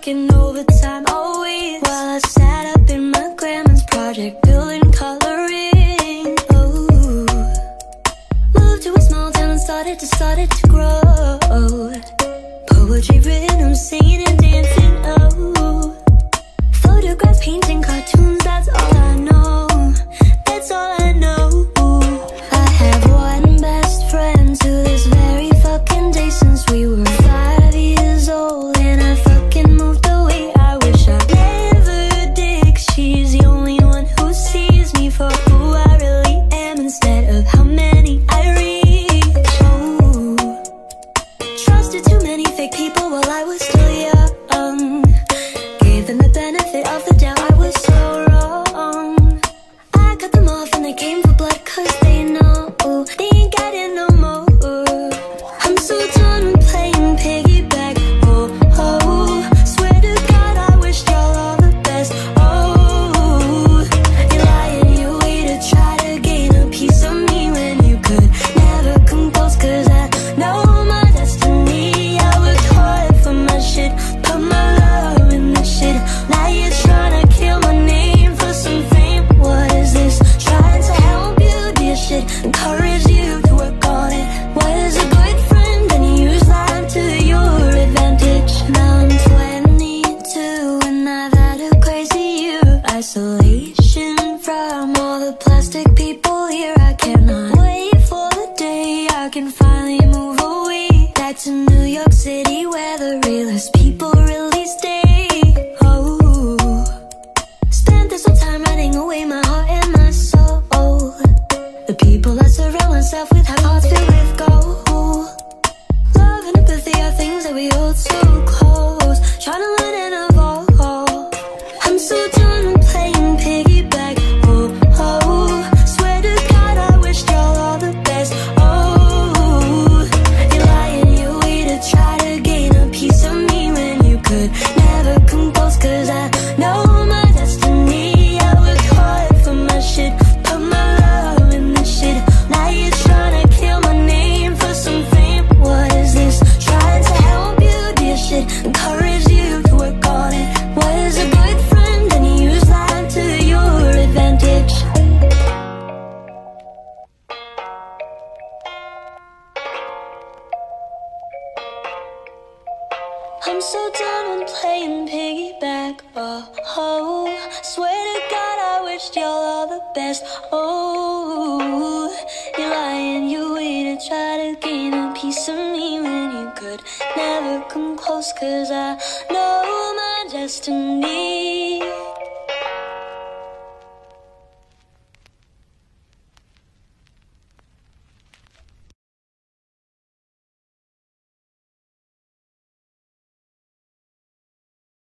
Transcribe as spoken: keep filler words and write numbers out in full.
working overtime all week while I sat up in my grandma's project building coloring. Oh, moved to a small town and started to, started to grow. Poetry written, I'm singing and dancing, oh. Photographs, painting, cartoons, that's all I know. That's all I know. I have one best friend to this very fucking day since we were five years old. And I fucking moved away, I wish I never did. She's the only one who sees me for who I really am instead of how many I reach. Oh, trusted too many fake people while I was still young. Gave them the benefit of the doubt, I was so wrong. I cut them off and they came for blood cause they know they ain't got it no more. I'm so done with playing piggyback. Oh, oh, swear to God I wish y'all all the best. Oh, you're lying, you waited, try to gain a piece of me when you could never come close. Cause I know my destiny, I worked hard for my shit, put my love in this shit. Now you're trying to kill my name for some fame. What is this? Trying to help you do your shit, encourage you to work on it. Was a good friend and you use that to your advantage. Now I'm twenty-two and I've had a crazy year. Isolation from all the plastic people here. I cannot wait for the day I can finally move away back to New York City where the realest people really stay. Oh, spent this whole time writing away my heart and my soul. The people I surround myself with have hearts filled with gold. Love and empathy are things that we hold so close. Trying to learn and evolve. I'm so done with playing piggyback. Oh, oh, swear to God I wish y'all all the best. Oh, you're lying, you waited, try to gain a piece of me when you could never come close. Cause I know my destiny, I worked hard for my shit, put my love in this shit. Now you're trying to kill my name for some fame. What is this? Trying to help you do your shit, encourage you to work on it. Was a good friend and you use that to your advantage. I'm so done with playing piggyback. Oh, oh, swear to God I wished y'all all the best. Oh, you're lying, you waited, try to gain a piece of me when you could never come close. Cause I know my destiny.